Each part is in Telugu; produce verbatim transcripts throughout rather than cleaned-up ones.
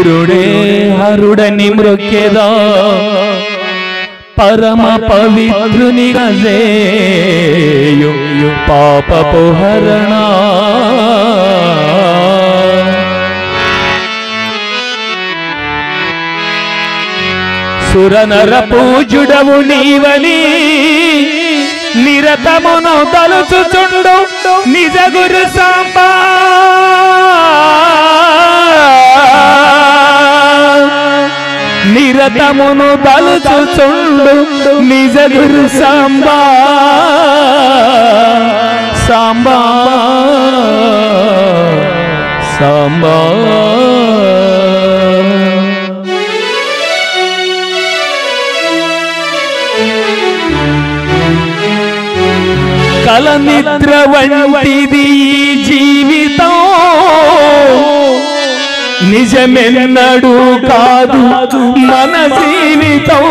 గురుడే హరుడని మృక్కెదా పరమ పవిత్రుని గజేయు పాపపు హరణ సురనర పూజుడవు నీవని నిరతమును తలుచుచుండు నిజ గురు సాంబా నిరతమును తలుచుచుండు నిజ గురు సాంబా సాంబా సాంబా కల నిద్ర వంటిది జీవితం నిజమెన్నడు కాదు మన జీవితం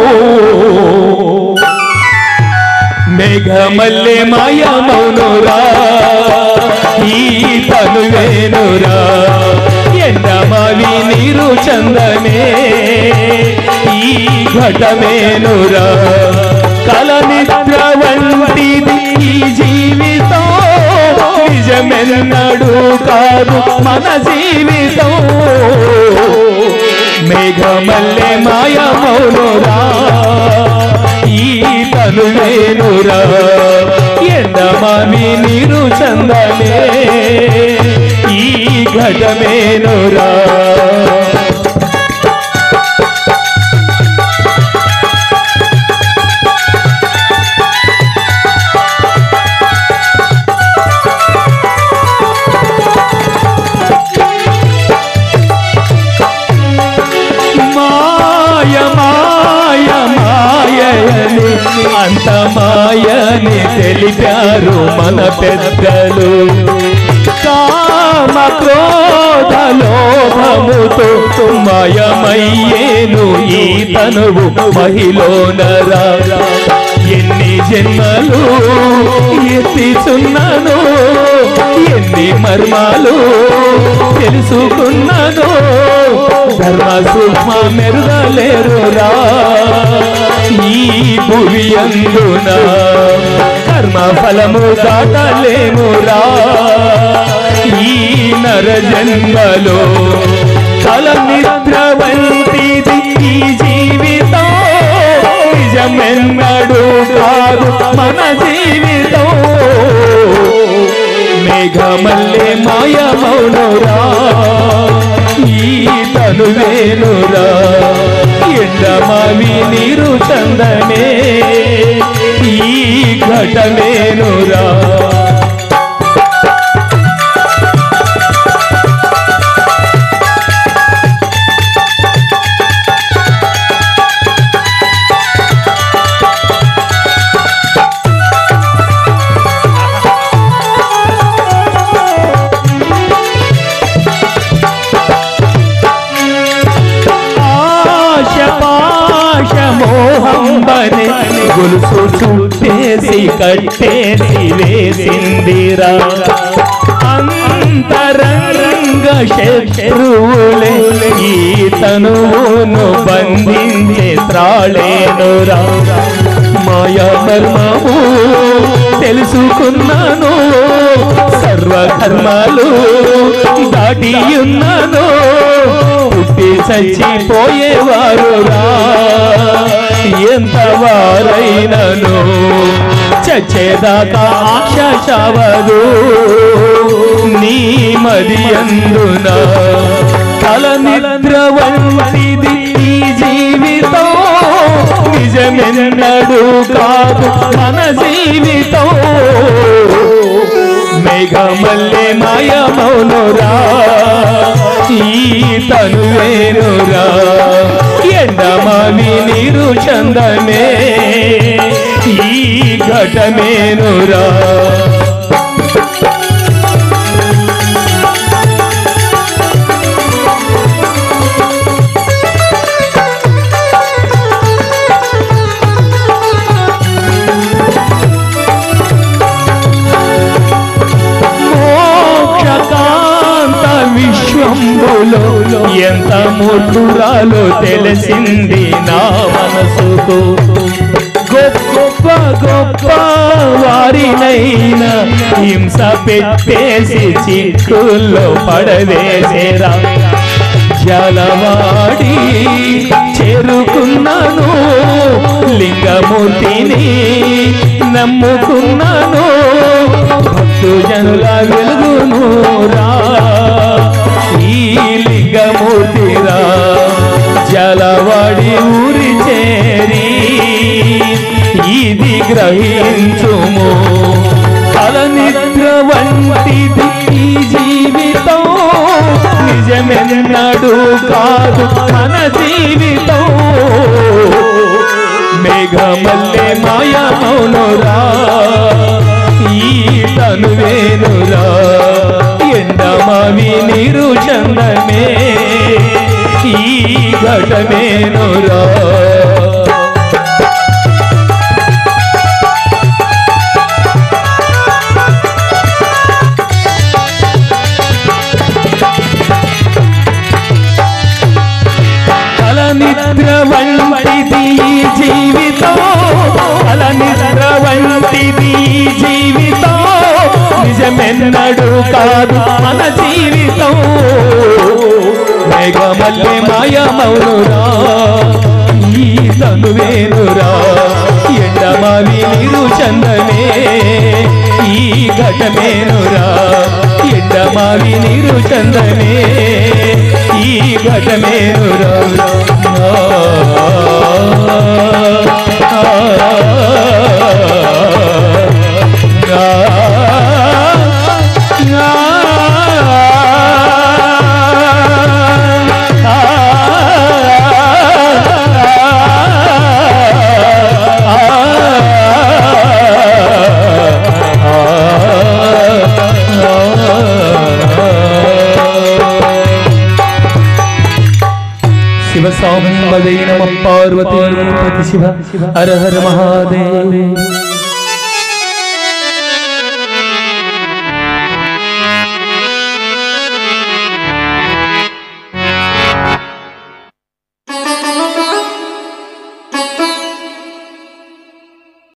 మేఘమల్లె మాయమౌనురా ఈ తనువేనురా ఎండమావి నీరు చందమే ఈ ఘటమేనురా కల నిద్ర వంటిది ఈ జీవితం నిజమెన్నడు కాదు మన జీవితం మేఘమల్లె మాయమౌనురా ఈ తనువేనురా ఎండమావి నీరు చందమే ఈ ఘటమేనురా అంత మాయని తెలిపారు మన పెద్దలు కామ క్రోధ లోభముతో మాయమయ్యేను ఈ తనువు మహిళోనరా ఎన్ని జన్మలు ఎత్తిచున్నాను ఎన్ని మర్మాలు తెలుసుకున్నాను ధర్మ సూక్ష్మ మెరుగలేరురా ఈ భువి అందున కర్మ ఫలము దాటలేమురా ఈ నర జన్మలో కల నిద్ర వంటిది ఈ జీవితం నిజమెన్నడు కాదు మన జీవితం మేఘమల్లె మాయమౌనురా ఈ తనువేనురా ఎండమావి నీరు చందమే ఈ ఘటమేనురా గొలుసు చుట్టేసి కట్టేసి వేసిందిరా అంతరంగ శత్రువులే ఈ తనువును బంధించే త్రాళేనురా మాయా మర్మము తెలుసుకున్నాను సర్వకర్మలు దాటి ఉన్నాను పుట్టి చచ్చిపోయేవారురా ఎంత వారైనను చచ్చేదాకా ఆశ చావదు నీ మది అందున కల నిద్ర వంటిది ఈ జీవితం నిజమెన్నడు కాదు మన జీవితం మేఘమల్లె మాయమౌనురా ఈ తనువేనురా ఎండమావి నీరు చందమే ఈ ఘటమేనురా విశ్వంబులో ఎంత భక్తురాలు తెలిసింది నా మనసుకు. గొప్ప గొప్ప వారినైనా హింస పెట్టేసి చిక్కుల్లో పడవేసేరా. జలవాడి చేరుకున్నాను, లింగమూర్తిని నమ్ముకున్నాను, భక్తు జనుల వెలుగును రా ఈ లింగమూర్తిరా. జలవాడి ఊరి చేరి ఇది గ్రహించుము, కలనిద్ర వంటిది ఈ జీవితం, నిజమెన్నడు కాదు మన జీవితం. మేఘమల్లె మాయమౌనురా ఈ తనువేనురా, ఎండమావి నీరు చందమే ఈ ఘటమేనురా. నిద్ర వంటిది జీవితం, అల నిద్ర వంటిది జీవితం, నిజమెన్నడు కాదు మన జీవితం. మేఘమల్లె మాయమౌనురా ఈ తనువేనురా, ఎండమావి నీరు చందమే ఈ ఘటమేనురా. ఎండమావి నీరు చందమే ఈ ఘటమేనురా. శివ సాంబదే నమః పార్వతీ పతి శివ హర హర మహాదేవ.